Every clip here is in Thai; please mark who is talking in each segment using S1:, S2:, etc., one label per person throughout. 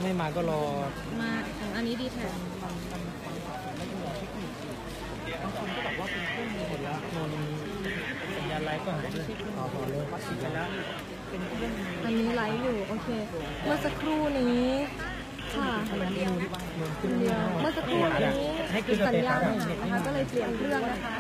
S1: ไม่มาก็รอ
S2: มาอันนี้ดีแท็ก
S1: บางคนก็บอกว่าเป็นเครื่องมือหมดแล้วโนนสัญญาณไลฟ์ก็หายเลยต่อเลยวัดสิบไปแล้วเป็นเครื่องมือ
S2: อันนี้ไลฟ์อยู่โอเคเมื่อสักครู่นี้ค่ะเมื่อสักครู่นี้สัญญาณนะคะก็เลยเปลี่ยนเครื่องนะคะ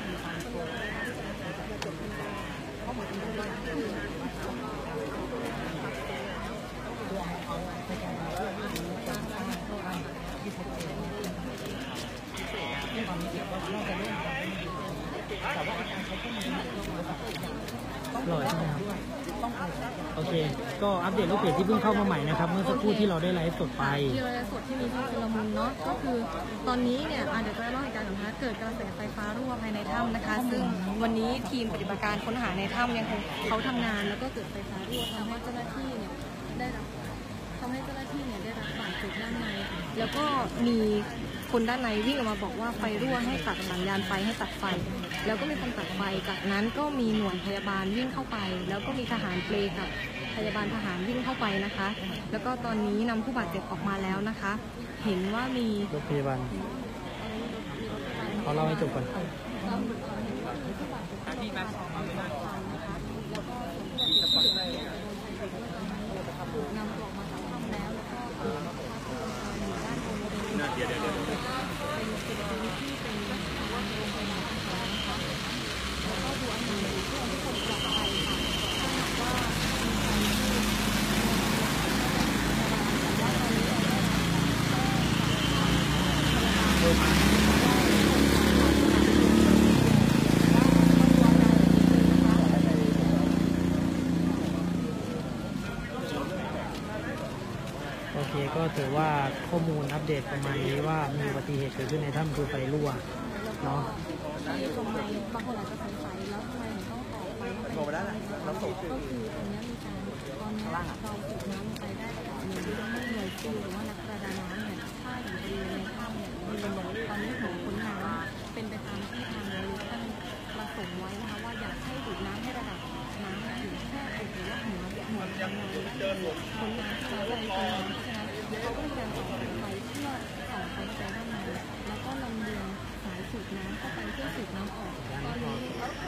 S1: หล่อใช่ไหมครับโอเคก็อัปเดตลูกเพจที่เพิ่งเข้ามาใหม่นะครับเมื่อสักครู่ที่เราได้ไลฟ์สดไป
S2: ที่เราไลฟ์สดที่มีที่ชุลมุนเนาะก็คือตอนนี้เนี่ยเดี๋ยวจะเล่าเหตุการณ์ก่อนนะคะเกิดกระแสไฟฟ้ารั่วภายในถ้ำนะคะซึ่งวันนี้ทีมปฏิบัติการค้นหาในถ้ำยังคงเขาทำงานแล้วก็เกิดไฟฟ้ารั่วทำให้เจ้าหน้าที่เนี่ยได้รับบาดเจ็บด้านในแล้วก็มีคนด้านในวิ่งออกมาบอกว่าไฟรั่วให้ตัดสัญญาณไฟให้ตัดไฟแล้วก็มีคนตัดไฟจากนั้นก็มีหน่วยพยาบาลวิ่งเข้าไปแล้วก็มีทหารเปลกับพยาบาลทหารวิ่งเข้าไปนะคะแล้วก็ตอนนี้นำผู้บาดเจ็บออกมาแล้วนะคะเห็นว่ามี
S1: รถพยาบาลเขาเล่าให้จบก่อน
S2: นำออกมาจากถ้ำแล้วก็ด้านบนเป็นพื้นที่เป็นโรงพยาบาลนะคะแล้วก็ดูอาหารที่ทุกคนปลอดภัยค่ะถ้าหากว่า
S1: โอเคก็ถือว่าข้อมูลอัปเดตประมาณนี้ว่ามีอุบัติเหตุเกิดขึ้นในถ้ำคือไฟรั่วเนาะ
S2: ทำไมบางคนอาจจะสงสัยแล้วทำไมถึงต้องต่อไฟเข้าไปก็คือตรงนี้มีการตอนนี้เราสูบน้ำไปได้ระดับหนึ่งไม่หน่วยซิลหรือว่านักประดาน้ำเนี่ยถ้าอยู่บริเวณในถ้ำเนี่ยตอนนี้หัวค้นน้ำเป็นไปตามที่ทางนายกท่านประสงค์ไว้นะคะว่าอยากให้ดูดน้ำให้ระดับน้ำอยู่แค่อกหรือว่าหัวทางนายกค้นน้ำที่เราได้ค้นน้ำเพราะฉะนั้นเขาก็มีการต่อไฟเพื่อส่องไฟไปด้านในแล้วก็ลำเลียงสายสูบน้ำเข้าไปเพื่อสูบน้ำออกตอนนี้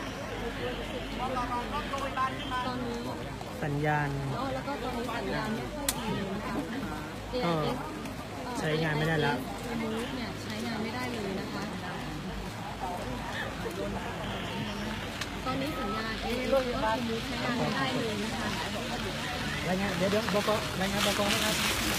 S1: สัญญาณ
S2: แล้วก็ตอนนี้สัญญาณไม่ค่อยดีนะคะ
S1: ก็ใช้งานไม่ได้แล้ว
S2: เนี่ยใช้งานไม่ได้เลยนะคะตอนนี้สัญญาณก็คือใช้งานไม่ได้เลยนะคะ
S1: รายงานเดี๋ยวบกรายงานบกนะครับ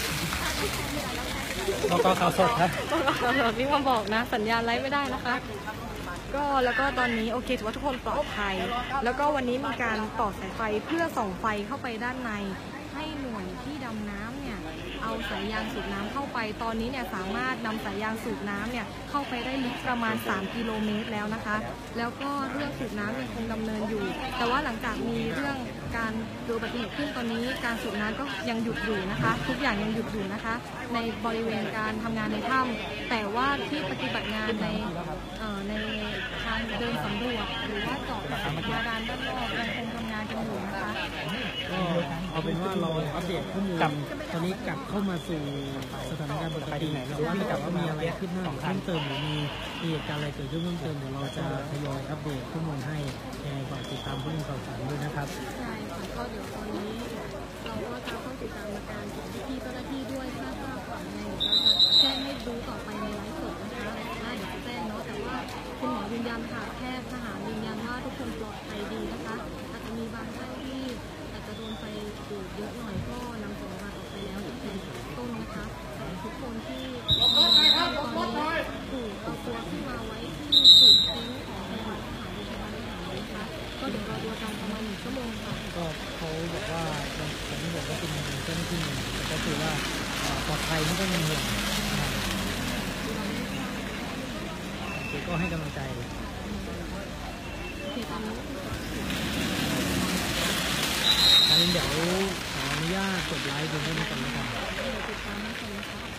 S1: บกข่าวสดครับ
S2: นี่มาบอกนะสัญญาณไลฟ์ไม่ได้นะคะก็แล้วก็ตอนนี้โอเคถือว่าทุกคนปลอดภัยแล้วก็วันนี้มีการต่อสายไฟเพื่อส่องไฟเข้าไปด้านในให้หน่วยที่ดำน้ำเนี่ยเอาสายยางสูบน้ำเข้าไปตอนนี้เนี่ยสามารถนำสายยางสูบน้ำเนี่ยเข้าไปได้ลึกประมาณ3 กิโลเมตรแล้วนะคะแล้วก็เรื่องสูบน้ำยังคงดำเนินอยู่แต่ว่าหลังจากมีเรื่องการเกิดอุบัติเหตุขึ้นตอนนี้การสูบน้ำก็ยังหยุดอยู่นะคะทุกอย่างยังหยุดอยู่นะคะในบริเวณการทำงานในถ้ำแต่ว่าที่ปฏิบัติงานในทางเดินสำรวจหรือว่าเจาะบาดาลด้านนอกยังคงทำงานกันอยู่นะคะ
S1: ก็เอาเป็นว่าเราอัปเดตข้อมูลตอนนี้กลับเข้ามาสู่สถานการณ์ปกติแล้วว่าถ้าว่ามีอะไรขึ้นหน้าเพิ่มเติมหรือมีเหตุการณ์อะไรเกิดขึ้นเพิ่มเติมเดี๋ยวเราจะทยอยอัปเดตข้อมูลให้ยังไงฝากติดตามข้อมูลข่าวสารด้วยนะครับ
S2: ใช่ค่ะก็เดี๋ยวตอนนี้เราก็จะต้องติดตามอาการของพี่เจ้าหน้าที่ด้วยถ้าทราบก่อนไงเราจะแจ้งให้ดูต่อไปในไลฟ์สดนะคะเดี๋ยวจะแจ้งเนาะแต่ว่าคุณหมอยืนยันค่ะแพทย์ทหารยืนยันว่าทุกคนปลอดภัยดีนะคะอาจจะมีบางท่านที่อาจจะโดนไฟดูดเยอะหน่อยก็นำส่งโรงพยาบาลออกไปแล้วอีกเป็นต้นนะคะแต่ทุกคนที่ตอนนี้ถูกเอาตัวขึ้นมาไว้ที่จุดทิ้งของโรงพยาบาลทหารโรงพยาบาลทหารนะคะก็เดี๋ยวรอดูการประมาณ1 ชั่วโมงค่ะ
S1: ก็เขาบอกว่าผมบอกว่าเป็นเจ้าหน้าที่ก็คือว่าปลอดภัยไม่ต้องเป็นห่วงก็ให้กำลังใจงั้นเดี๋ยวขออนุญาตกดไลค์ดูให้ดูกันแล้วกัน